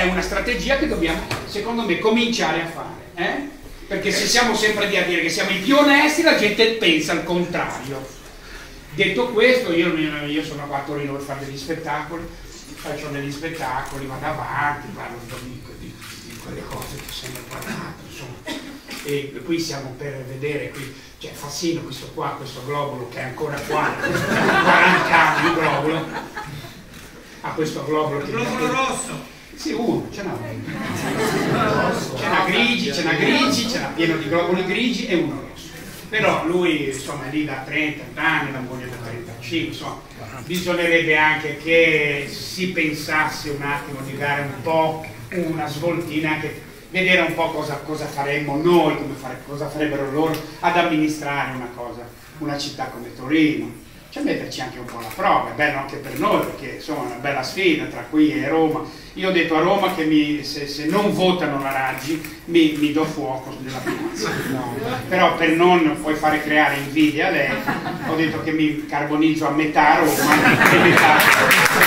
è una strategia che dobbiamo, secondo me, cominciare a fare, perché se siamo sempre lì a dire che siamo i più onesti, la gente pensa il contrario. Detto questo, io sono qua a Torino per fare degli spettacoli, faccio degli spettacoli, vado avanti, parlo di quelle cose che ho sempre parlato, insomma. E qui siamo per vedere, qui c'è Fassino, questo qua, questo globulo che è ancora qua, 40 anni il globulo, ha questo globulo che... Il globulo rosso! Sì, uno, ce n'ha uno. C'è una grigi, c'è una pieno di globuli grigi e uno rosso. Però lui, insomma, è lì da 30 anni, la moglie da 35, insomma, bisognerebbe anche che si pensasse un attimo di dare un po' una svoltina, anche vedere un po' cosa faremmo noi, cosa farebbero loro ad amministrare una città come Torino. Cioè metterci anche un po' alla prova, è bello anche per noi, perché insomma è una bella sfida tra qui e Roma. Io ho detto a Roma che se non votano la Raggi mi do fuoco nella piazza, no. Però per non poi fare creare invidia a lei, ho detto che mi carbonizzo a metà Roma e metà